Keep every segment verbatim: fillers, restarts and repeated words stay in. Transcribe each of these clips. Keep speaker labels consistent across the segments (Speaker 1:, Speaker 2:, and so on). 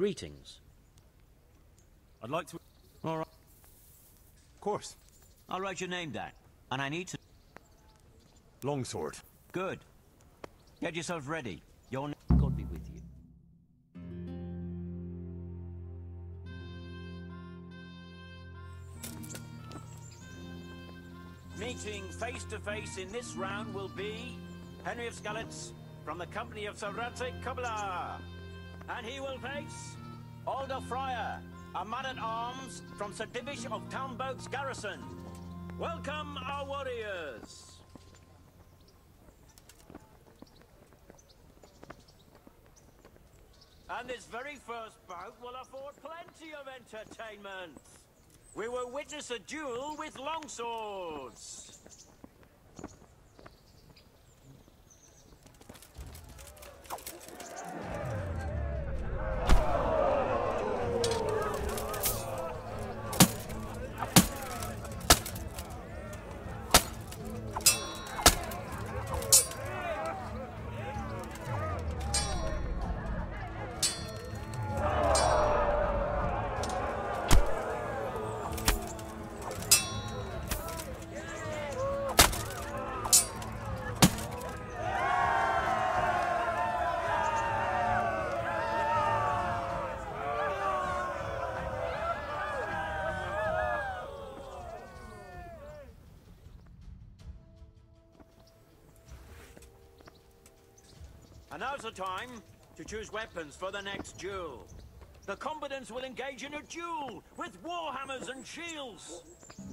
Speaker 1: Greetings.
Speaker 2: I'd like to...
Speaker 1: All right.
Speaker 2: Of course.
Speaker 3: I'll write your name down. And I need to...
Speaker 2: Longsword.
Speaker 3: Good. Get yourself ready. Your name... God be with you.
Speaker 4: Meeting face to face in this round will be Henry of Skalitz from the company of Sir Radzig Kobyla. And he will face Alder Fryer, a man-at-arms from Sir Divish of Talmberg's garrison. Welcome, our warriors! And this very first bout will afford plenty of entertainment. We will witness a duel with longswords. And now's the time to choose weapons for the next duel. The combatants will engage in a duel with warhammers and shields.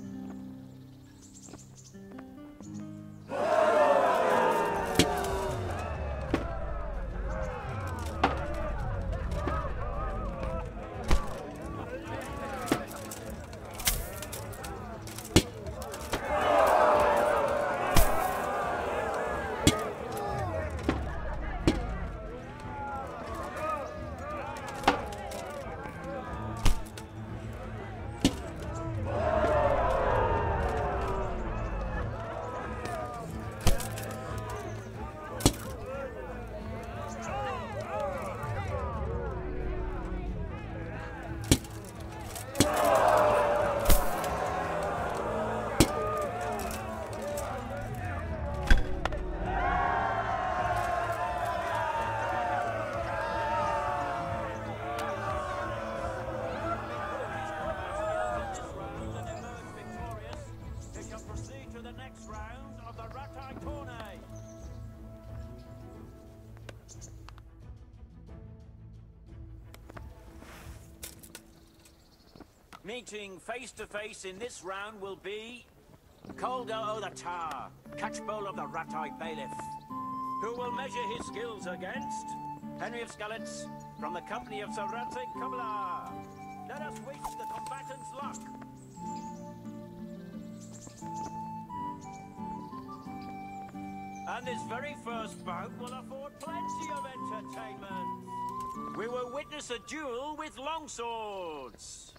Speaker 4: Meeting face to face in this round will be Calder o' the Tar, Catchbowl of the Rat-Eye Bailiff, who will measure his skills against Henry of Skalitz from the company of Sir Radzig Kobyla. Let us wish the combatants luck. And this very first bout will afford plenty of entertainment. We will witness a duel with longswords.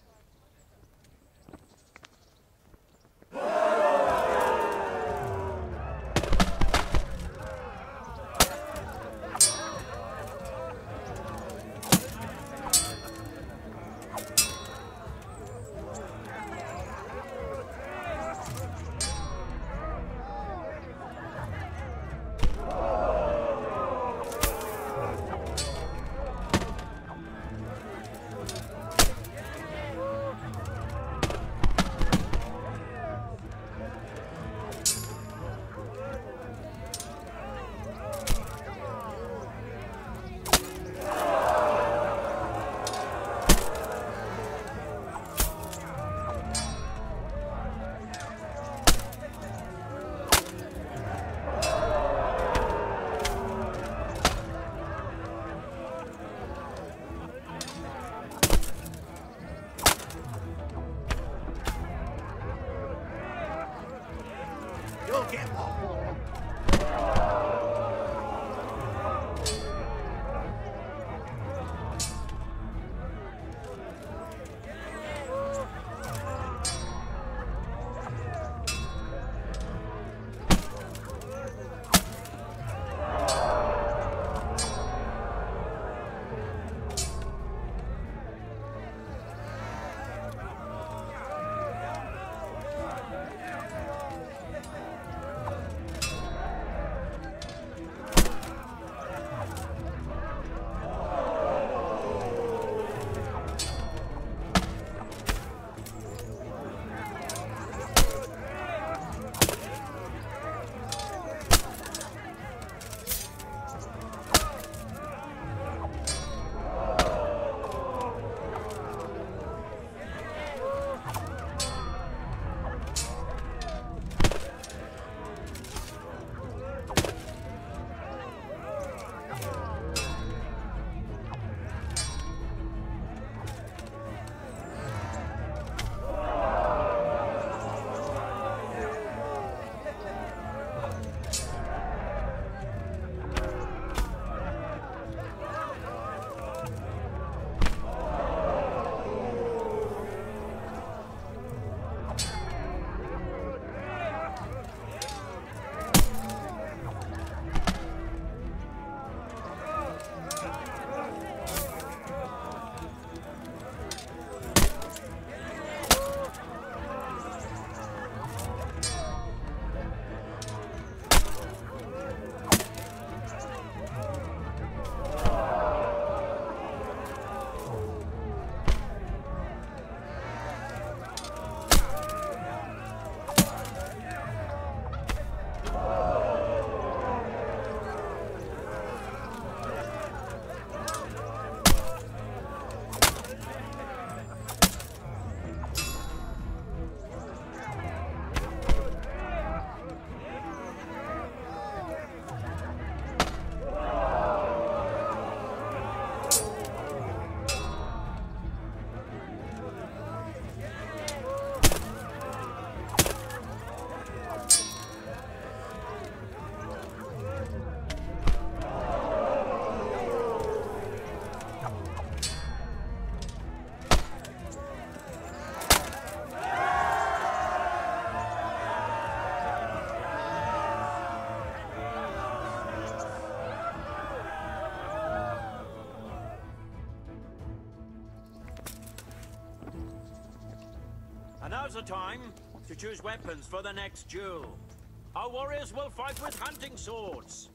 Speaker 4: now's the time to choose weapons for the next duel. Our warriors will fight with hunting swords.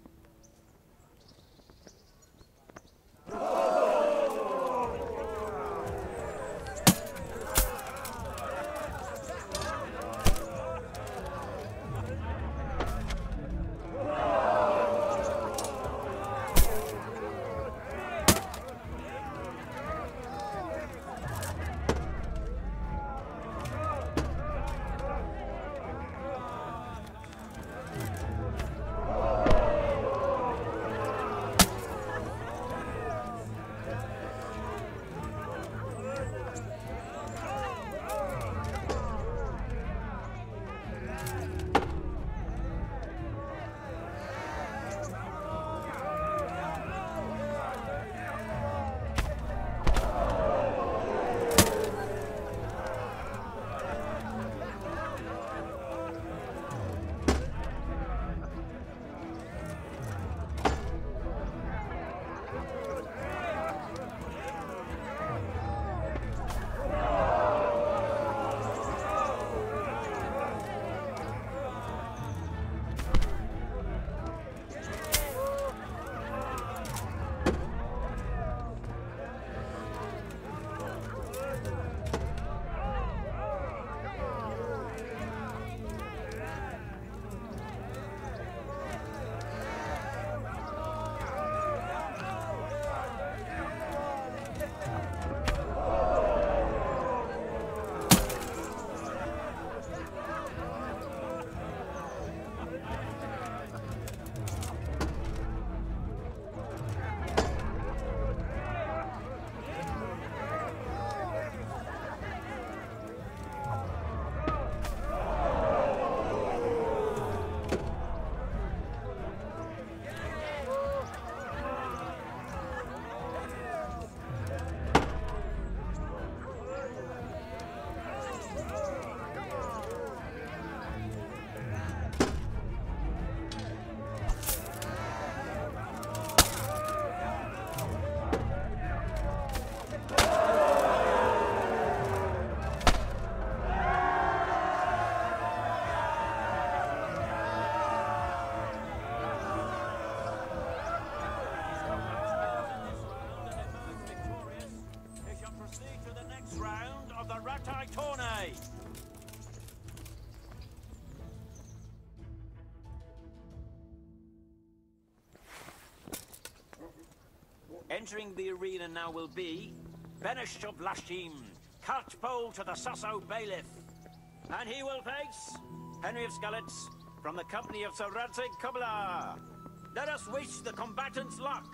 Speaker 4: Entering the arena now will be Benesh of Lashim, Catchpole to the Sasso Bailiff. And he will face Henry of Skalitz from the company of Sir Radzig Kobyla. Let us wish the combatants luck.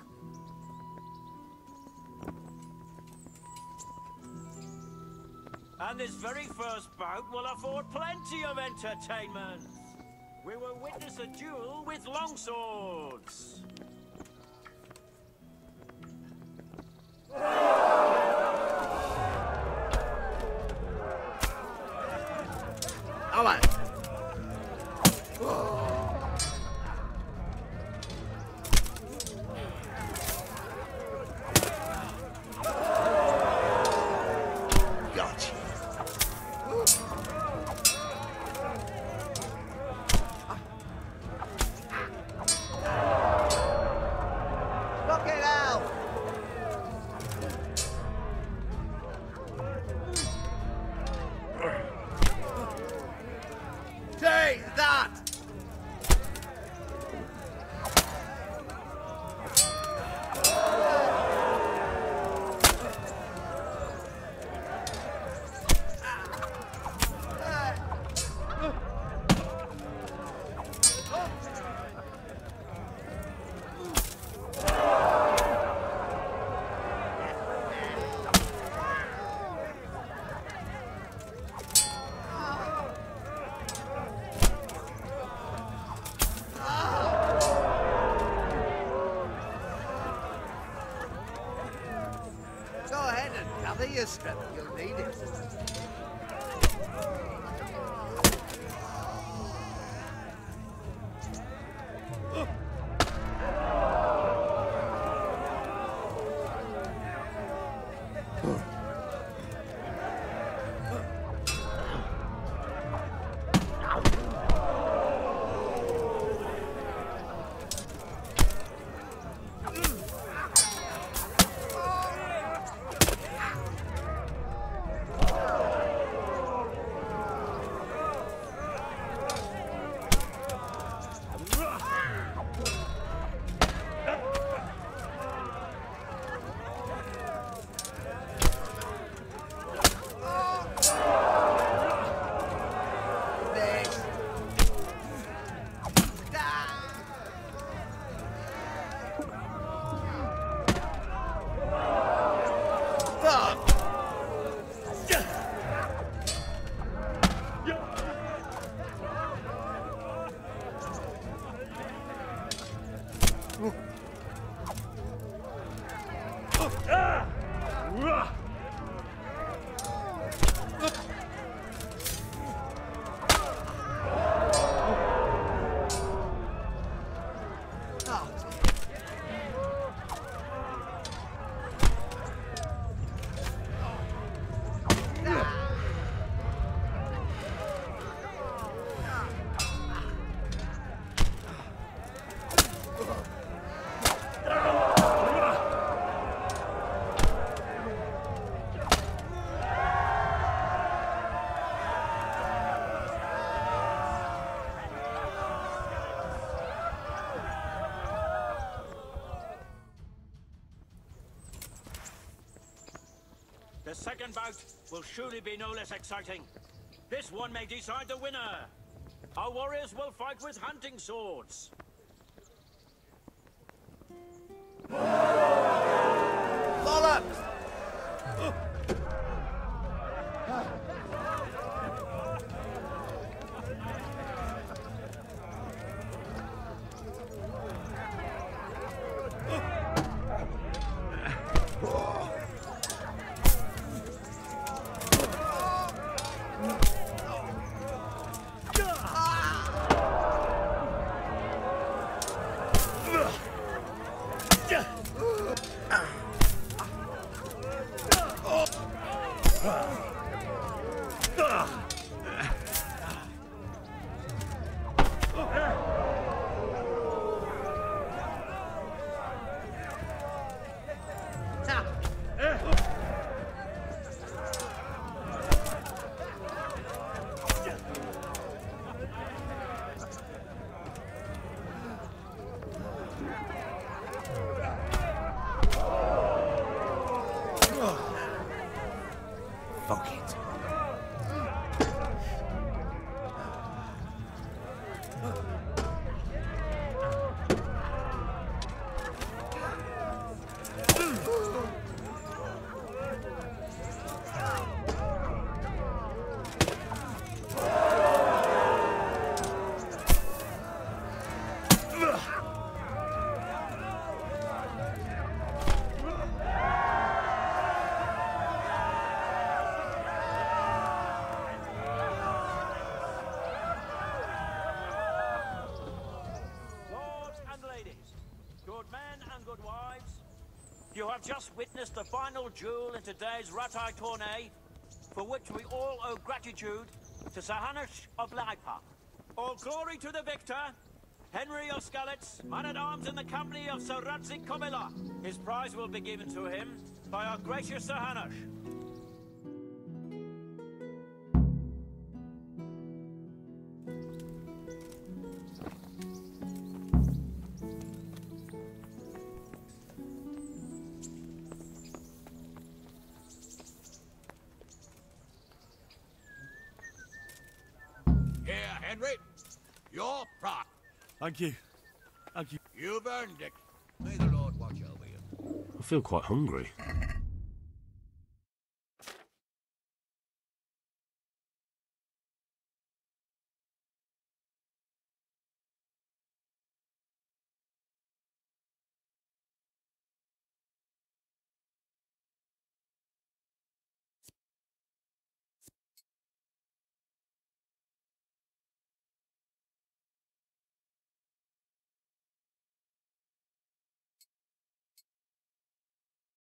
Speaker 4: And this very first bout will afford plenty of entertainment. We will witness a duel with longswords.
Speaker 1: All right. Gotcha. Look it out! Take that! Go ahead and gather your strength. You'll need it.
Speaker 4: The second bout will surely be no less exciting. This one may decide the winner. Our warriors will fight with hunting swords.
Speaker 1: Bollocks!
Speaker 2: Fuck it.
Speaker 4: You have just witnessed the final duel in today's Rattay tourney, for which we all owe gratitude to Sir Hanush of Laipa. All glory to the victor, Henry of Skalitz, man-at-arms in the company of Sir Radzig Kobyla. His prize will be given to him by our gracious Sir Hanush.
Speaker 5: Henry, your prize.
Speaker 2: Thank you. Thank you.
Speaker 5: You've earned it. May the Lord watch over you.
Speaker 6: I feel quite hungry.